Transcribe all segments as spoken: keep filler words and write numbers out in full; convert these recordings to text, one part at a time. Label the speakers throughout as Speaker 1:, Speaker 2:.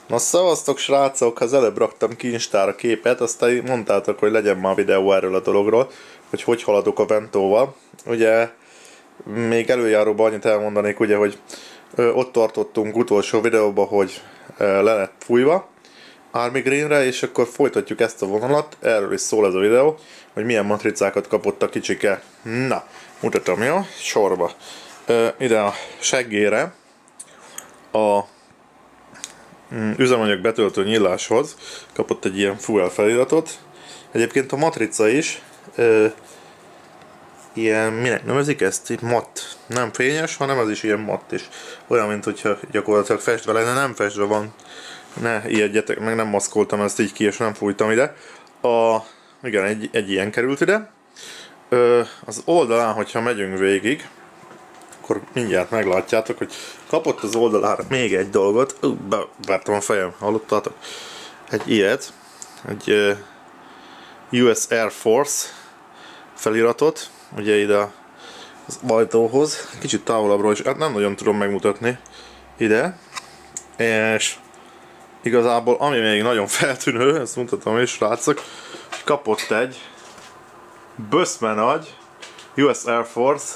Speaker 1: Na szavaztok srácok, az előbb raktam ki Instára képet, aztán mondtátok, hogy legyen már videó erről a dologról, hogy hogy haladok a Ventóval. Ugye még előjáróban annyit elmondanék, ugye, hogy ö, ott tartottunk utolsó videóban, hogy ö, le lett fújva Army Greenre, és akkor folytatjuk ezt a vonalat, erről is szól ez a videó, hogy milyen matricákat kapott a kicsike. Na, mutatom, jó? Sorba. Ö, ide a seggére a üzemanyag betöltő nyíláshoz kapott egy ilyen fuel feliratot. Egyébként a matrica is ö, ilyen, minek nevezik ezt? Itt matt. Nem fényes, hanem ez is ilyen matt is. Olyan, mint hogyha gyakorlatilag festve lenne, nem festve van. Ne ijedjetek, meg nem maszkoltam ezt így ki, és nem fújtam ide. A, igen, egy, egy ilyen került ide. Ö, az oldalán, hogyha megyünk végig, akkor mindjárt meglátjátok, hogy kapott az oldalára még egy dolgot. Ú, bevártam a fejem, hallottátok? Egy ilyet, egy uh, U S Air Force feliratot, ugye ide az ajtóhoz, kicsit távolabbról is, hát nem nagyon tudom megmutatni ide, és igazából ami még nagyon feltűnő, ezt mutatom is, srácok, kapott egy böszme nagy U S Air Force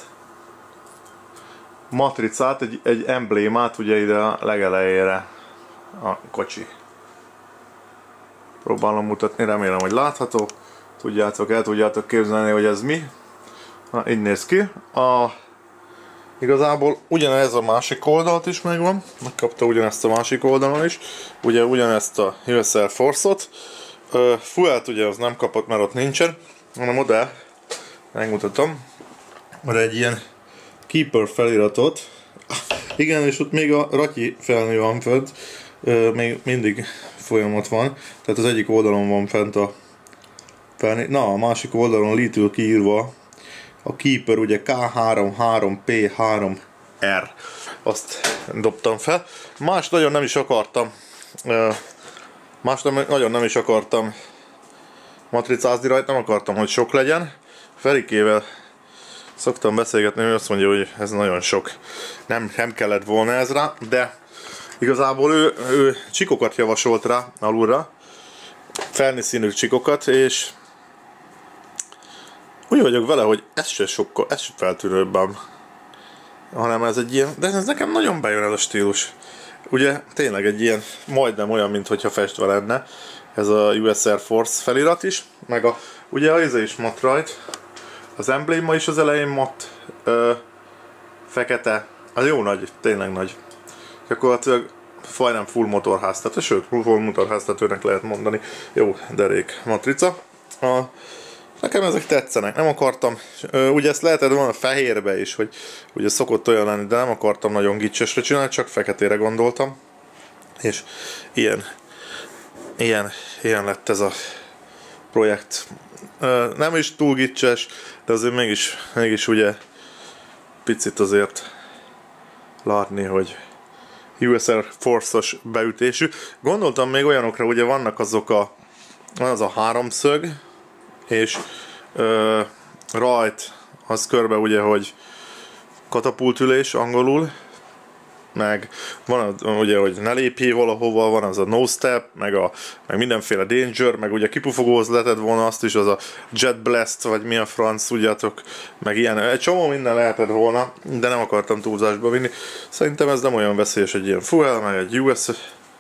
Speaker 1: matricát, egy, egy emblémát ugye ide a legelejére a kocsi. Próbálom mutatni, remélem, hogy látható. Tudjátok, el tudjátok képzelni, hogy ez mi. Na, így néz ki. A, igazából ugyanez a másik oldalt is megvan. Megkapta ugyanezt a másik oldalon is. Ugye ugyanezt a U S Air Force-ot. Uh, Fuelt ugye az nem kapott, mert ott nincsen. Hanem oda, megmutatom, mert egy ilyen Keeper feliratot. Igen, és ott még a ratyi felnő van fönt, még mindig folyamat van, tehát az egyik oldalon van fent a felnő, na a másik oldalon litül kiírva a Keeper, ugye K harminchárom P három R, azt dobtam fel. Más nagyon nem is akartam, más nagyon nem is akartam matricázni rajta, nem akartam, hogy sok legyen. Ferikével szoktam beszélgetni, hogy azt mondja, hogy ez nagyon sok. Nem, nem kellett volna ez rá, de igazából ő, ő csikokat javasolt rá alulra, felni színű csikokat, és úgy vagyok vele, hogy ez se sokkal, ez se feltűnőbben, hanem ez egy ilyen, de ez nekem nagyon bejön ez a stílus. Ugye tényleg egy ilyen, majdnem olyan, mintha festve lenne ez a U S Air Force felirat is, meg a, ugye a izé is matt rajt. Az embléma is az elején matt, ö, fekete, az jó nagy, tényleg nagy. Gyakorlatilag majdnem full motorháztető, sőt full motorháztetőnek lehet mondani. Jó derék matrica. A, nekem ezek tetszenek, nem akartam, ö, ugye ezt lehetett volna fehérbe is, hogy ugye szokott olyan lenni, de nem akartam nagyon gicsesre csinálni, csak feketére gondoltam. És ilyen, ilyen, ilyen lett ez a projekt. Nem is túl gicses, de azért mégis, mégis ugye picit azért látni, hogy U S Air Force-os beütésű. Gondoltam még olyanokra, ugye vannak azok a, van az a háromszög, és ö, rajt az körbe ugye, hogy katapultülés angolul, meg van ugye, hogy ne lépjé valahova, van az a no step, meg, a, meg mindenféle danger, meg ugye kipufogóhoz lehetett volna azt is, az a jet blast, vagy mi a franc, tudjátok, meg ilyen, egy csomó minden lehetett volna, de nem akartam túlzásba vinni. Szerintem ez nem olyan veszélyes, egy ilyen fuel, meg egy U S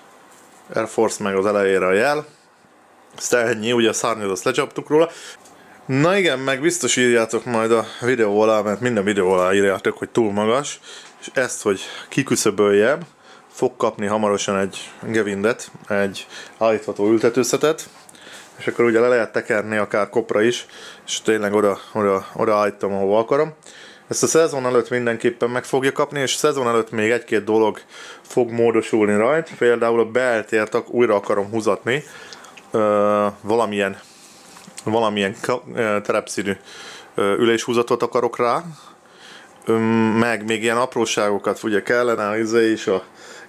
Speaker 1: Air Force, meg az elejére a jel. Ezt ennyi, ugye a szárnyat azt lecsaptuk róla. Na igen, meg biztos írjátok majd a videó alá, mert minden videó alá írjátok, hogy túl magas, és ezt, hogy kiküszöböljem, fog kapni hamarosan egy Gevindet, egy állítható ültetőszetet, és akkor ugye le lehet tekerni akár kopra is, és tényleg oda, oda, oda állítom, ahova akarom. Ezt a szezon előtt mindenképpen meg fogja kapni, és a szezon előtt még egy-két dolog fog módosulni rajt, például a beltért újra akarom húzatni, uh, valamilyen, valamilyen terepszínű üléshúzatot akarok rá, meg még ilyen apróságokat ugye kellene, izé is a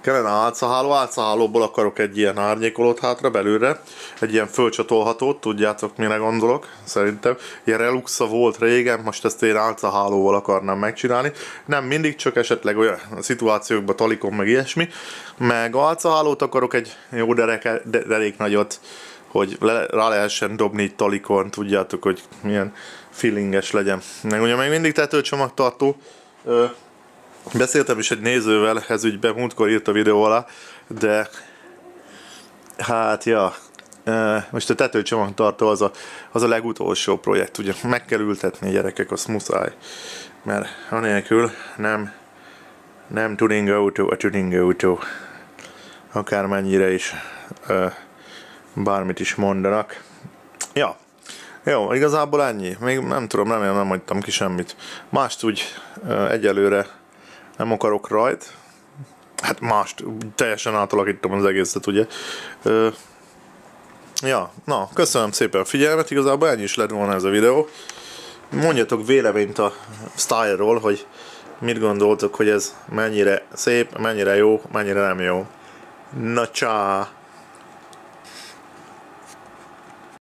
Speaker 1: Kellene álcaháló, álcahálóból akarok egy ilyen árnyékolót hátra belülre, egy ilyen fölcsatolhatót, tudjátok mire gondolok, szerintem. Ilyen reluxa volt régen, most ezt én álcahálóval akarnám megcsinálni. Nem mindig, csak esetleg olyan szituációkban talikon meg ilyesmi. Meg álcahálót akarok egy jó dereke, derék nagyot, hogy le, rá lehessen dobni itt talikon, tudjátok, hogy milyen feelinges legyen. Meg ugye még mindig tetőcsomagtartó. Ö, Beszéltem is egy nézővel ez ügyben, múltkor írt a videó alá, de hát ja, most a tetőcsomagtartó az a, az a legutolsó projekt, ugye meg kell ültetni gyerekek, azt muszáj, mert anélkül nem, nem tuning autó a tuning autó, akármennyire is bármit is mondanak. Ja, jó, igazából ennyi, még nem tudom, remélem nem hagytam ki semmit. Mást úgy egyelőre nem akarok rajt. Hát mást, teljesen átalakítom az egészet, ugye. Ö, ja, na, köszönöm szépen a figyelmet, igazából ennyi is lett volna ez a videó. Mondjatok véleményt a style-ról, hogy mit gondoltok, hogy ez mennyire szép, mennyire jó, mennyire nem jó. Na csá!